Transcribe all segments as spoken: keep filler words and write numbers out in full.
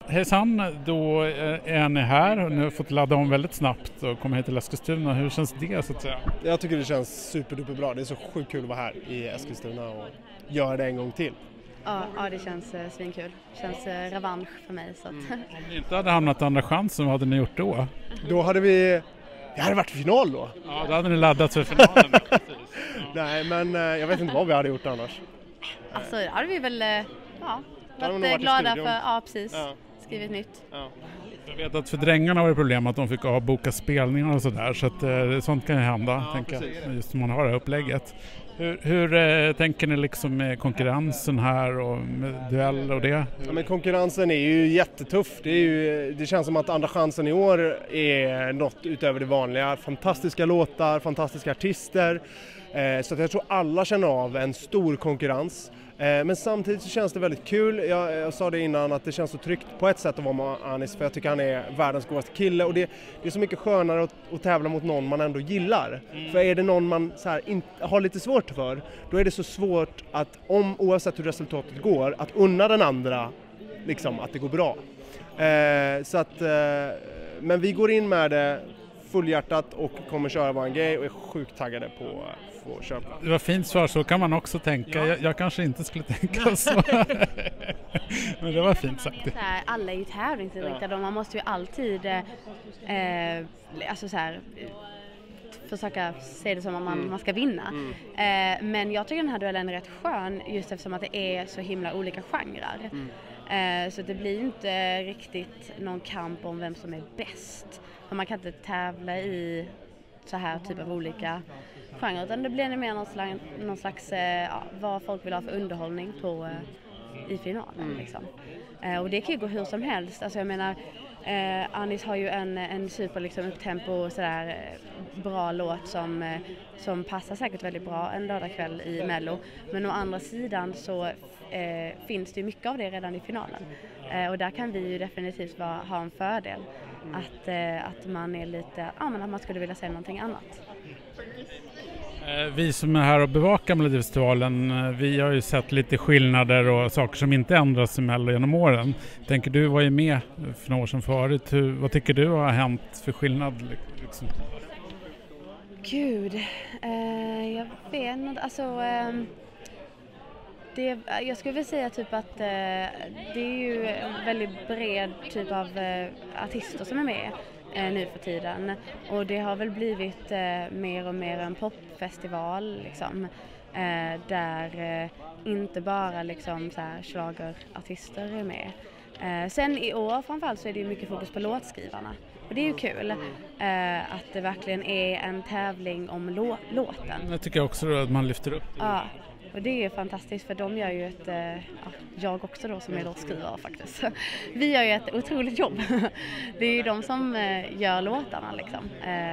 Hejsan, då är ni här och ni har fått ladda om väldigt snabbt och komma hit till Eskilstuna. Hur känns det så att säga? Jag tycker det känns superduperbra. Det är så sjukt kul att vara här i Eskilstuna och göra det en gång till. Ja, ja det känns eh, svinkul. Det känns eh, revansch för mig. Så att... mm. Om ni inte hade hamnat andra chansen, vad hade ni gjort då? Då hade vi... Det hade varit final då. Ja, då hade ni laddat för finalen. Ja. Nej, men eh, jag vet inte vad vi hade gjort annars. Alltså, det hade vi väl... Eh, ja, varit, varit glada för... Ja, precis. Ja. Skrivit nytt. Ja. Jag vet att för drängarna var det problem att de fick avboka spelningar och sådär. Så att eh, sånt kan ju hända, ja, tänker jag. Just som man har det här upplägget. Hur, hur eh, tänker ni liksom med konkurrensen här och med duell och det? Ja, men konkurrensen är ju jättetuff. Det, är ju, det känns som att andra chansen i år är något utöver det vanliga. Fantastiska låtar, fantastiska artister. Eh, så att jag tror alla känner av en stor konkurrens. Men samtidigt så känns det väldigt kul. Jag, jag sa det innan att det känns så tryggt på ett sätt att vara med Anis, för jag tycker han är världens godaste kille och det, det är så mycket skönare att, att tävla mot någon man ändå gillar. Mm. För är det någon man så här, inte, har lite svårt för, då är det så svårt att om, oavsett hur resultatet går, att unna den andra liksom, att det går bra. Eh, så att, eh, men vi går in med det fullhjärtat och kommer köra vår grej och är sjukt taggade på att få köpa. Det var fint svar, så kan man också tänka. Ja. Jag, jag kanske inte skulle tänka så. Men det var fint sagt. Så här, alla är ju tävlingsinriktade och man måste ju alltid eh, alltså så här, försöka se det som att man, mm. man ska vinna. Mm. Eh, men jag tycker den här duellen är rätt skön just eftersom att det är så himla olika genrer. Mm. Eh, så det blir inte riktigt någon kamp om vem som är bäst. För man kan inte tävla i så här typ av olika genrer, utan det blir mer någon slags, någon slags ja, vad folk vill ha för underhållning på, i finalen. Mm. Liksom. Eh, och det kan ju gå hur som helst. Alltså jag menar, eh, Anis har ju en, en super liksom, upptempo sådär, eh, bra låt som, eh, som passar säkert väldigt bra en lördagkväll i Mello. Men å andra sidan så eh, finns det ju mycket av det redan i finalen. Eh, och där kan vi ju definitivt vara, ha en fördel. Mm. Att, eh, att man är lite, ja men att man skulle vilja säga någonting annat. Vi som är här och bevakar Melodifestivalen, vi har ju sett lite skillnader och saker som inte ändras i Mello genom åren. Tänker du var ju med för några år sedan förut. Hur, vad tycker du har hänt för skillnad? Liksom? Gud, eh, jag vet inte. Alltså, eh, det, jag skulle vilja säga typ att eh, det är ju en väldigt bred typ av eh, artister som är med nu för tiden, och det har väl blivit eh, mer och mer en popfestival liksom, eh, där eh, inte bara liksom så här schlagerartister är med. Eh, sen i år framförallt så är det ju mycket fokus på låtskrivarna, och det är ju kul eh, att det verkligen är en tävling om lå- låten. Jag tycker också då att man lyfter upp det. Ja. Och det är fantastiskt, för de gör ju ett, ja, jag också då som är låtskrivare faktiskt. Vi gör ju ett otroligt jobb. Det är ju de som gör låtarna liksom.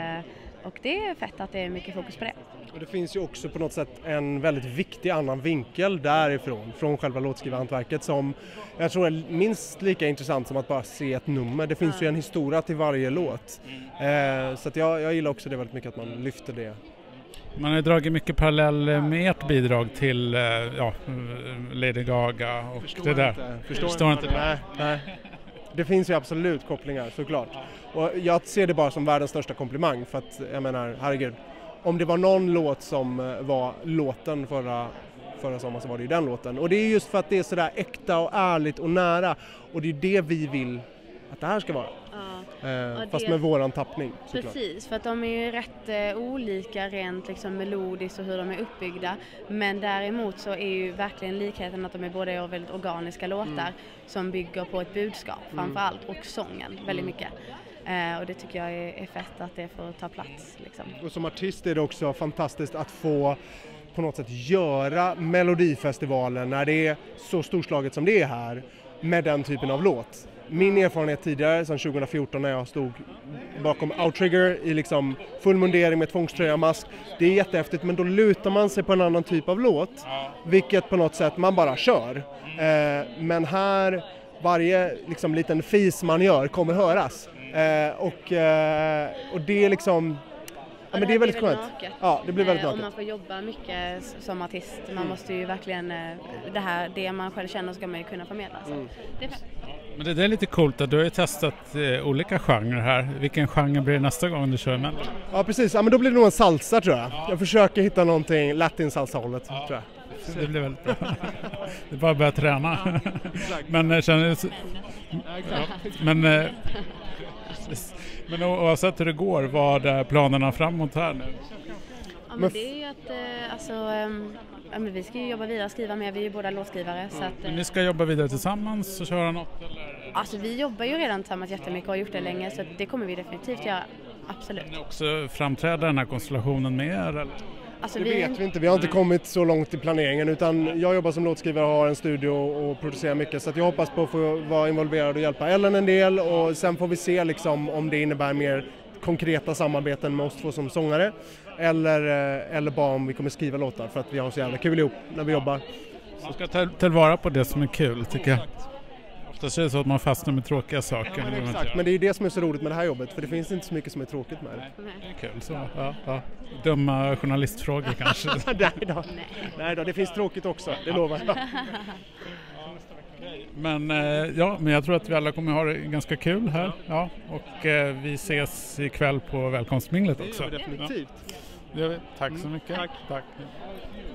Och det är fett att det är mycket fokus på det. Och det finns ju också på något sätt en väldigt viktig annan vinkel därifrån, från själva låtskrivarhantverket, som jag tror är minst lika intressant som att bara se ett nummer. Det finns ja. ju en historia till varje låt. Mm. Så att jag, jag gillar också det väldigt mycket, att man lyfter det. Man har dragit mycket parallell med ert bidrag till ja, Lady Gaga och Förstår det där. Inte. Förstår, Förstår inte. inte. Nej, nej. Det finns ju absolut kopplingar, såklart. Och jag ser det bara som världens största komplimang, för att jag menar, herregud, om det var någon låt som var låten förra, förra sommaren, så var det ju den låten. Och det är just för att det är sådär äkta och ärligt och nära, och det är det vi vill att det här ska vara. Ja. Eh, fast det, med våran tappning. Precis, för att de är ju rätt eh, olika rent liksom melodiskt och hur de är uppbyggda. Men däremot så är ju verkligen likheten att de är både väldigt organiska låtar mm. som bygger på ett budskap framförallt, och sången väldigt mycket. Eh, och det tycker jag är, är fett att det får ta plats. Liksom. Och som artist är det också fantastiskt att få på något sätt göra Melodifestivalen när det är så storslaget som det är här, med den typen av låt. Min erfarenhet tidigare, sedan tjugo fjorton när jag stod bakom Outrigger i liksom full mundering med tvångströja och mask, det är jättehäftigt, men då lutar man sig på en annan typ av låt, vilket på något sätt man bara kör. Eh, men här, varje liksom liten fis man gör kommer höras. Eh, och, eh, och det är liksom... Ja, men det är väldigt skönt. Ja, det blir väldigt naket. Och man får jobba mycket som artist. Man måste ju verkligen, det här, det man själv känner ska man ju kunna förmedla. Så. Mm. Det är fett. Men det är lite coolt att du har ju testat eh, olika genrer här. Vilken genre blir det nästa gång du kör med? Ja precis, ja, men då blir det nog en salsa tror jag. Jag försöker hitta någonting latin salsa-hållet tror jag. Det blir väldigt bra. Det är bara att börja träna. Men eh, känner ja, men eh, men oavsett hur det går, vad är planerna framåt här nu? Ja, men det är ju att eh, alltså, um, ja, men vi ska ju jobba vidare och skriva mer, vi är ju båda låtskrivare. Så att, men ni ska jobba vidare tillsammans och köra något? Eller? Alltså vi jobbar ju redan tillsammans jättemycket och har gjort det länge, så det kommer vi definitivt göra, absolut. Ni också framträder den här konstellationen med er? Eller? Alltså, det vi... vet vi inte, vi har inte kommit så långt i planeringen, utan jag jobbar som låtskrivare och har en studio och producerar mycket, så att jag hoppas på att få vara involverad och hjälpa Ellen en del, och sen får vi se liksom om det innebär mer konkreta samarbeten med oss två som sångare eller, eller bara om vi kommer skriva låtar, för att vi har så jävla kul ihop när vi jobbar. Man ska ta tillvara på det som är kul, tycker jag. Oftast är det så att man fastnar med tråkiga saker. Ja, men exakt, men det är det som är så roligt med det här jobbet, för det finns inte så mycket som är tråkigt med det. Nej, det är kul så. Ja, ja. Dumma journalistfrågor kanske. Nej, då. Nej då, det finns tråkigt också, det lovar jag. Men ja, men jag tror att vi alla kommer ha det ganska kul här. Ja, och eh, vi ses ikväll på välkomstminglet också. Det gör vi definitivt. Ja, det gör vi. Tack så mycket. Tack. Tack.